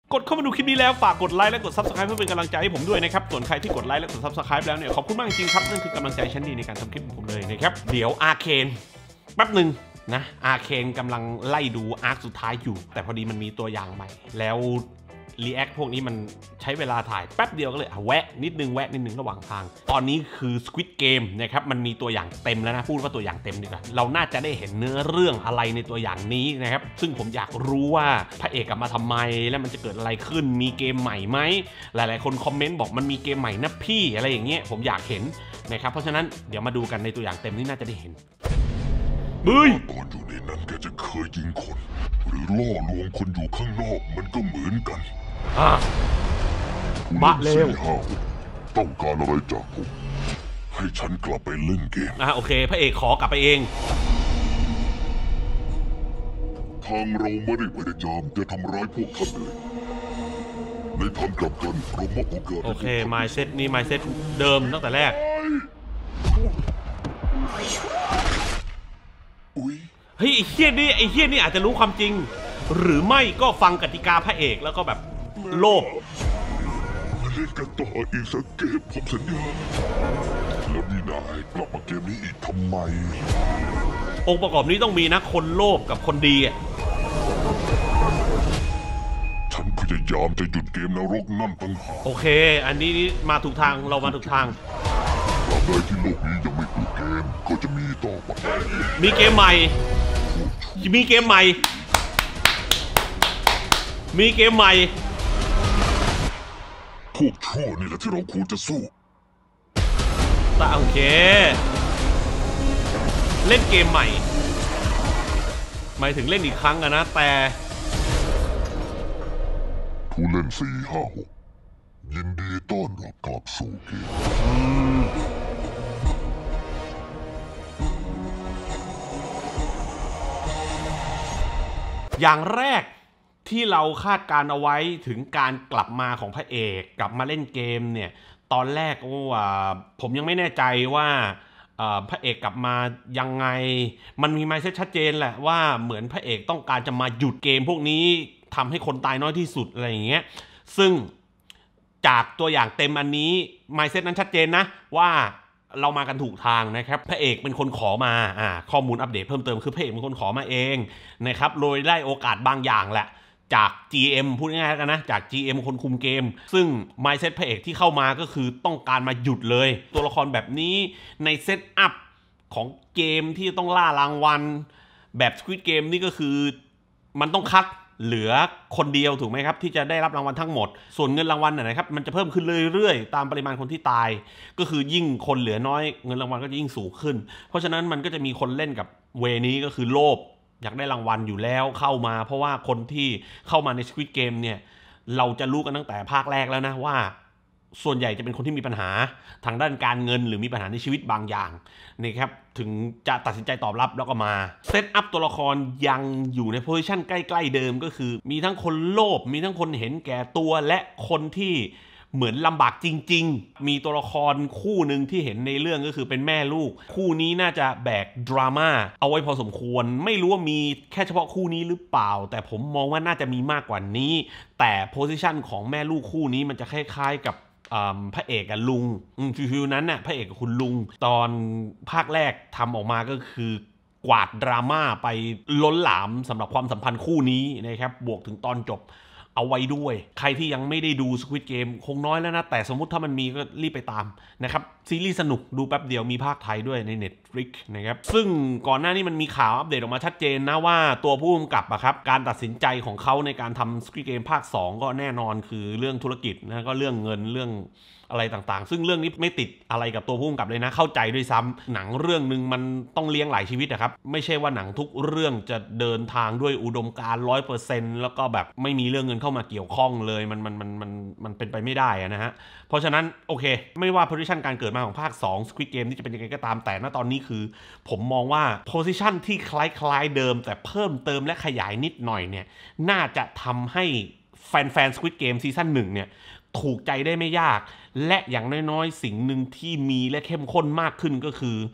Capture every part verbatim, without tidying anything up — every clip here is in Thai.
กดเข้ามาดูคลิปนี้แล้วฝากกดไลค์และกด ซับสไครบ์ เพื่อเป็นกำลังใจให้ผมด้วยนะครับส่วนใครที่กดไลค์และกด ซับสไครบ์ แล้วเนี่ยขอบคุณมากจริงครับนั่นคือกำลังใจชั้นดีในการทำคลิปของผมเลยนะครับเดี๋ยวอาร์เคนแป๊บหนึ่งนะอาร์เคนกำลังไล่ดูอาร์คสุดท้ายอยู่แต่พอดีมันมีตัวอย่างใหม่แล้วรีแอคพวกนี้มันใช้เวลาถ่ายแป๊บเดียวก็เลยแวะนิดนึงแวะนิดนึงระหว่างทางตอนนี้คือ Squid Game นะครับมันมีตัวอย่างเต็มแล้วนะพูดว่าตัวอย่างเต็มดีกว่าเราน่าจะได้เห็นเนื้อเรื่องอะไรในตัวอย่างนี้นะครับซึ่งผมอยากรู้ว่าพระเอกกลับมาทำไมแล้วมันจะเกิดอะไรขึ้นมีเกมใหม่ไหมหลายๆคนคอมเมนต์บอกมันมีเกมใหม่นะพี่อะไรอย่างเงี้ยผมอยากเห็นนะครับเพราะฉะนั้นเดี๋ยวมาดูกันในตัวอย่างเต็มนี่น่าจะได้เห็นบึ้ยตอนอยู่ในนั้นแกจะเคยยิงคนหรือล่อลวงคนอยู่ข้างนอกมันก็เหมือนกันอ่ะบ้าเร็วต้องการอะไรจากผมให้ฉันกลับไปเล่นเกมอ่ะโอเคพระเอกขอกลับไปเองทางเราไม่ได้พยายามจะทำร้ายพวกท่านเลยในทางกลับกันเรามอบโอกาสโอเค mindset นี่ mindset เดิมตั้งแต่แรกเฮ้ยไอ้เฮี้ยนี่ไอ้เฮี้ยนี่อาจจะรู้ความจริงหรือไม่ก็ฟังกติกาพระเอกแล้วก็แบบโลภมาเล่นกันต่ออีกสักเกมผมสัญญาแล้วนี่นายกลับมาเกมนี้อีกทำไมองค์ประกอบนี้ต้องมีนะคนโลภกับคนดีอ่ะฉันพยายามจะหยุดเกมนรกนั่นตั้งหากโอเคอันนี้มาถูกทางเรามาถูกทางตราบใดที่โลกนี้ยังไม่ถูกเกมก็จะมีต่อไปมีเกมใหม่มีเกมใหม่มีเกมใหม่พวกชั่วนี่แหละที่เราควรจะสู้แต่โอเคเล่นเกมใหม่หมายถึงเล่นอีกครั้งอะนะแต่ผู้เล่นสี่ห้าหกยินดีต้อนรับกลับสู่เกมอย่างแรกที่เราคาดการเอาไว้ถึงการกลับมาของพระเอกกลับมาเล่นเกมเนี่ยตอนแรกว่าผมยังไม่แน่ใจว่าพระเอกกลับมายังไงมันมีไมซ์เซ็ตชัดเจนแหละว่าเหมือนพระเอกต้องการจะมาหยุดเกมพวกนี้ทำให้คนตายน้อยที่สุดอะไรอย่างเงี้ยซึ่งจากตัวอย่างเต็มอันนี้ไมซ์เซ็ตนั้นชัดเจนนะว่าเรามากันถูกทางนะครับพระเอกเป็นคนขอมาอ่าข้อมูลอัปเดตเพิ่มเติมคือพระเอกเป็นคนขอมาเองนะครับโดยได้โอกาสบางอย่างแหละจาก จี เอ็ม พูดง่ายๆกันนะจาก จี เอ็ม คนคุมเกมซึ่ง mindset พระเอกที่เข้ามาก็คือต้องการมาหยุดเลยตัวละครแบบนี้ในเซตอัพของเกมที่ต้องล่ารางวัลแบบ Squid Game นี่ก็คือมันต้องคัดเหลือคนเดียวถูกไหมครับที่จะได้รับรางวัลทั้งหมดส่วนเงินรางวัลนะครับมันจะเพิ่มขึ้นเรื่อยๆตามปริมาณคนที่ตายก็คือยิ่งคนเหลือน้อยเงินรางวัลก็จะยิ่งสูงขึ้นเพราะฉะนั้นมันก็จะมีคนเล่นกับเวนี้ก็คือโลภอยากได้รางวัลอยู่แล้วเข้ามาเพราะว่าคนที่เข้ามาใน Squid Game เนี่ยเราจะรู้กันตั้งแต่ภาคแรกแล้วนะว่าส่วนใหญ่จะเป็นคนที่มีปัญหาทางด้านการเงินหรือมีปัญหาในชีวิตบางอย่างนะครับถึงจะตัดสินใจตอบรับแล้วก็มาเซตอัพตัวละครยังอยู่ในโพซิชันใกล้ๆเดิมก็คือมีทั้งคนโลภมีทั้งคนเห็นแก่ตัวและคนที่เหมือนลำบากจริงๆมีตัวละครคู่หนึ่งที่เห็นในเรื่องก็คือเป็นแม่ลูกคู่นี้น่าจะแบกดราม่าเอาไว้พอสมควรไม่รู้ว่ามีแค่เฉพาะคู่นี้หรือเปล่าแต่ผมมองว่าน่าจะมีมากกว่านี้แต่โพสิชันของแม่ลูกคู่นี้มันจะคล้ายๆกับพระเอกกับลุงฟิวๆนั้นน่ะพระเอกกับคุณลุงตอนภาคแรกทำออกมาก็คือกวาดดราม่าไปล้นหลามสำหรับความสัมพันธ์คู่นี้นะครับบวกถึงตอนจบเอาไว้ด้วยใครที่ยังไม่ได้ดู Squid Game คงน้อยแล้วนะแต่สมมุติถ้ามันมีก็รีบไปตามนะครับซีรีส์สนุกดูแป๊บเดียวมีภาคไทยด้วยใน Netflix นะครับซึ่งก่อนหน้านี้มันมีข่าวอัปเดตออกมาชัดเจนนะว่าตัวผู้กำกับอะครับการตัดสินใจของเขาในการทำ Squid Game ภาคสองก็แน่นอนคือเรื่องธุรกิจนะก็เรื่องเงินเรื่องอะไรต่างๆซึ่งเรื่องนี้ไม่ติดอะไรกับตัวผู้กำกับเลยนะเข้าใจด้วยซ้ำหนังเรื่องนึงมันต้องเลี้ยงหลายชีวิตนะครับไม่ใช่ว่าหนังทุกเรื่องจะเดินทางด้วยอุดมการณ์ ร้อยเปอร์เซ็นต์ แล้วก็แบบไม่มีเรื่องเงินเข้ามาเกี่ยวข้องเลยมันมันมันมันมันเป็นไปไม่ได้นะฮะเพราะฉะนั้นโอเคไม่ว่า position การเกิดมาของภาคสอง Squid Game ที่จะเป็นยังไงก็ตามแต่ณตอนนี้คือผมมองว่า position ที่คล้ายๆเดิมแต่เพิ่มเติมและขยายนิดหน่อยเนี่ยน่าจะทำให้แฟนๆ Squid Game ซีซั่นหนึ่งเนี่ยถูกใจได้ไม่ยากและอย่างน้อยๆสิ่งหนึ่งที่มีและเข้มข้นมากขึ้นก็คือ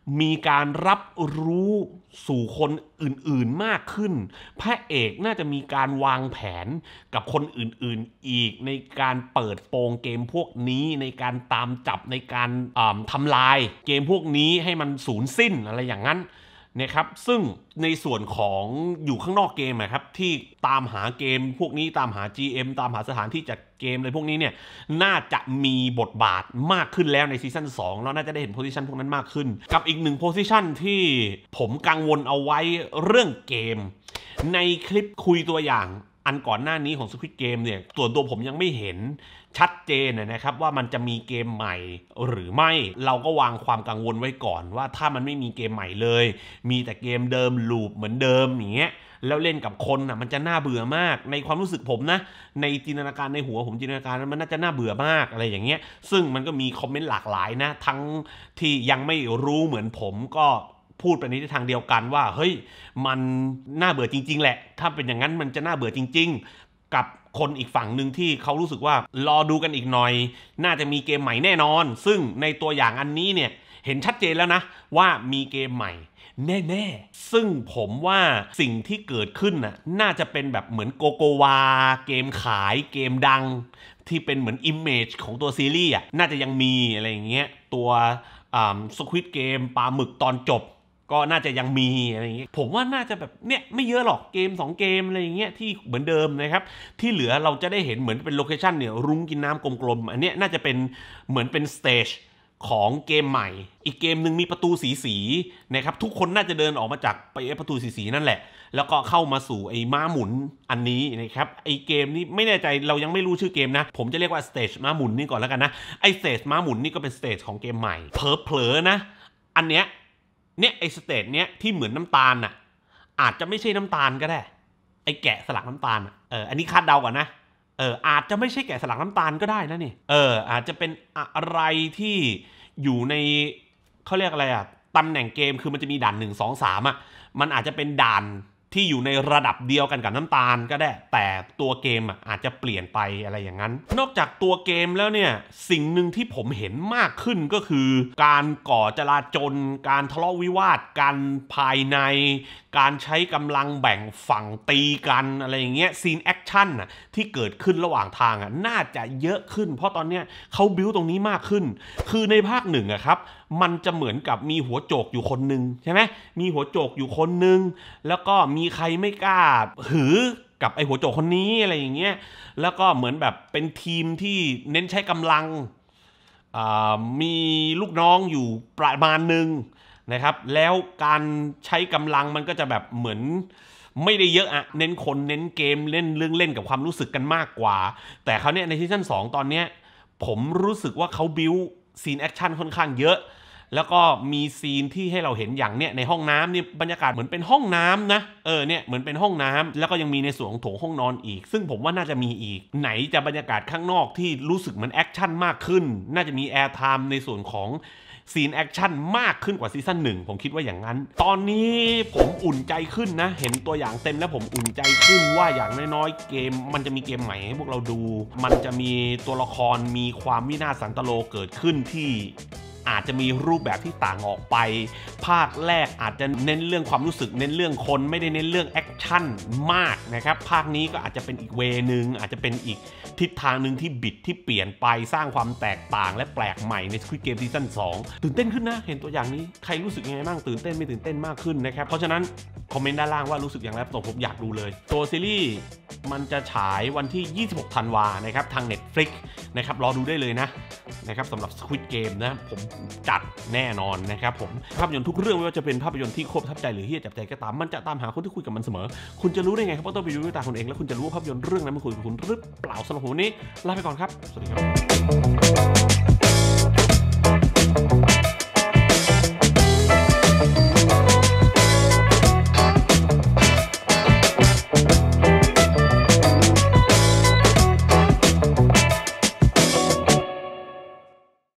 มีการรับรู้สู่คนอื่นๆมากขึ้นพระเอกน่าจะมีการวางแผนกับคนอื่นๆอีกในการเปิดโปงเกมพวกนี้ในการตามจับในการทำลายเกมพวกนี้ให้มันสูญสิ้นอะไรอย่างนั้นนะครับซึ่งในส่วนของอยู่ข้างนอกเกมนะครับที่ตามหาเกมพวกนี้ตามหา จี เอ็ม ตามหาสถานที่จัดเกมอะไรพวกนี้เนี่ยน่าจะมีบทบาทมากขึ้นแล้วในซีซั่นสองแล้วน่าจะได้เห็นโพซิชันพวกนั้นมากขึ้นกับอีกหนึ่งโพซิชันที่ผมกังวลเอาไว้เรื่องเกมในคลิปคุยตัวอย่างอันก่อนหน้านี้ของ Squid Game เนี่ยส่วนตัวผมยังไม่เห็นชัดเจนนะครับว่ามันจะมีเกมใหม่หรือไม่เราก็วางความกังวลไว้ก่อนว่าถ้ามันไม่มีเกมใหม่เลยมีแต่เกมเดิมลูปเหมือนเดิมอย่างเงี้ยแล้วเล่นกับคนอ่ะมันจะน่าเบื่อมากในความรู้สึกผมนะในจินตนาการในหัวผมจินตนาการมันน่าจะน่าเบื่อมากอะไรอย่างเงี้ยซึ่งมันก็มีคอมเมนต์หลากหลายนะทั้งที่ยังไม่รู้เหมือนผมก็พูดไปในทิศทางเดียวกันว่าเฮ้ยมันน่าเบื่อจริงๆแหละถ้าเป็นอย่างนั้นมันจะน่าเบื่อจริงๆกับคนอีกฝั่งหนึ่งที่เขารู้สึกว่ารอดูกันอีกหน่อยน่าจะมีเกมใหม่แน่นอนซึ่งในตัวอย่างอันนี้เนี่ยเห็นชัดเจนแล้วนะว่ามีเกมใหม่แน่ๆซึ่งผมว่าสิ่งที่เกิดขึ้นน่ะน่าจะเป็นแบบเหมือนโกโกวาเกมขายเกมดังที่เป็นเหมือนอิมเมจของตัวซีรีส์อ่ะน่าจะยังมีอะไรอย่างเงี้ยตัวสควิดเกมปลาหมึกตอนจบก็น่าจะยังมีอะไรอย่างเงี้ยผมว่าน่าจะแบบเนี่ยไม่เยอะหรอกเกมสองเกมอะไรอย่างเงี้ยที่เหมือนเดิมนะครับที่เหลือเราจะได้เห็นเหมือนเป็นโลเคชั่นเนี่ยรุ้งกินน้ำกลมๆอันเนี้ยน่าจะเป็นเหมือนเป็นสเตจของเกมใหม่อีกเกมหนึ่งมีประตูสีสีนะครับทุกคนน่าจะเดินออกมาจากไปประตูสีสีนั่นแหละแล้วก็เข้ามาสู่ไอ้ม้าหมุนอันนี้นะครับไอ้เกมนี้ไม่แน่ใจเรายังไม่รู้ชื่อเกมนะผมจะเรียกว่าสเตจม้าหมุนนี่ก่อนแล้วกันนะไอ้สเตจม้าหมุนนี่ก็เป็นสเตจของเกมใหม่เผลอๆนะอันเนี้ยเนี่ยไอ้สเตจเนี้ยที่เหมือนน้ำตาลน่ะอาจจะไม่ใช่น้ำตาลก็ได้ไอ้แกะสลักน้ำตาลเอออันนี้คาดเดาก่อนนะเอออาจจะไม่ใช่แกะสลักน้ำตาลก็ได้นะนี่เอออาจจะเป็นอะไรที่อยู่ในเขาเรียกอะไรอะตำแหน่งเกมคือมันจะมีด่านหนึ่งสองสามอะมันอาจจะเป็นด่านที่อยู่ในระดับเดียวกันกับน้ำตาลก็ได้แต่ตัวเกมอ่ะอาจจะเปลี่ยนไปอะไรอย่างนั้นนอกจากตัวเกมแล้วเนี่ยสิ่งหนึ่งที่ผมเห็นมากขึ้นก็คือการก่อจลาจลการทะเลาะวิวาทกันภายในการใช้กำลังแบ่งฝั่งตีกันอะไรอย่างเงี้ยซีนแอคชั่นอ่ะที่เกิดขึ้นระหว่างทางอ่ะน่าจะเยอะขึ้นเพราะตอนเนี้ยเขาบิ้วตรงนี้มากขึ้นคือในภาคหนึ่งอะครับมันจะเหมือนกับมีหัวโจกอยู่คนหนึ่งใช่ไหมมีหัวโจกอยู่คนหนึ่งแล้วก็มีใครไม่กล้าหือกับไอหัวโจกคนนี้อะไรอย่างเงี้ยแล้วก็เหมือนแบบเป็นทีมที่เน้นใช้กำลังมีลูกน้องอยู่ประมาณหนึ่งนะครับแล้วการใช้กำลังมันก็จะแบบเหมือนไม่ได้เยอะอะเน้นคนเน้นเกมเล่นเรื่องเล่นกับความรู้สึกกันมากกว่าแต่เขาเนี่ยในซีซั่นสองตอนเนี้ยผมรู้สึกว่าเขาบิ้วซีนแอคชั่นค่อนข้างเยอะแล้วก็มีซีนที่ให้เราเห็นอย่างเนี้ยในห้องน้ำนี่บรรยากาศเหมือนเป็นห้องน้ำนะเออเนี่ยเหมือนเป็นห้องน้ำแล้วก็ยังมีในส่วนของโถงห้องนอนอีกซึ่งผมว่าน่าจะมีอีกไหนจะบรรยากาศข้างนอกที่รู้สึกเหมือนแอคชั่นมากขึ้นน่าจะมีแอร์ไทม์ในส่วนของซีนแอคชั่นมากขึ้นกว่าซีซั่นหนึ่งผมคิดว่าอย่างนั้นตอนนี้ผมอุ่นใจขึ้นนะเห็นตัวอย่างเต็มแล้วผมอุ่นใจขึ้นว่าอย่างน้อยๆเกมมันจะมีเกมใหม่ให้พวกเราดูมันจะมีตัวละครมีความวินาศสันตโลเกิดขึ้นที่อาจจะมีรูปแบบที่ต่างออกไปภาคแรกอาจจะเน้นเรื่องความรู้สึกเน้นเรื่องคนไม่ได้เน้นเรื่องแอคชั่นมากนะครับภาคนี้ก็อาจจะเป็นอีกเวนึงอาจจะเป็นอีกทิศทางหนึ่งที่บิดที่เปลี่ยนไปสร้างความแตกต่างและแปลกใหม่ใน Squid Game ซีซั่นสองตื่นเต้นขึ้นนะเห็นตัวอย่างนี้ใครรู้สึกยังไงบ้างตื่นเต้นไม่ตื่นเต้นมากขึ้นนะครับเพราะฉะนั้นคอมเมนต์ด้านล่างว่ารู้สึกอย่างไรตัวผมอยากดูเลยตัวซีรีส์มันจะฉายวันที่ยี่สิบหกธันวานะครับทาง Netflix นะครับรอดูได้เลยนะนะครับสำหรับ Squid Game นะผมจัดแน่นอนนะครับผมภาพยนตร์ทุกเรื่องไม่ว่าจะเป็นภาพยนตร์ที่โคตรประทับใจหรือที่จับใจก็ตามมันจะตามหาคนที่คุยกับมันเสมอคุณจะรู้ได้ไงครับว่าต้องไปดูด้วยตาคุณเองแล้วคุณจะรู้ว่าภาพยนตร์เรื่องนั้นมันคุยกับคุณหรือเปล่าสำหรับผมวันนี้ลาไปก่อนครับสวัสดีครับ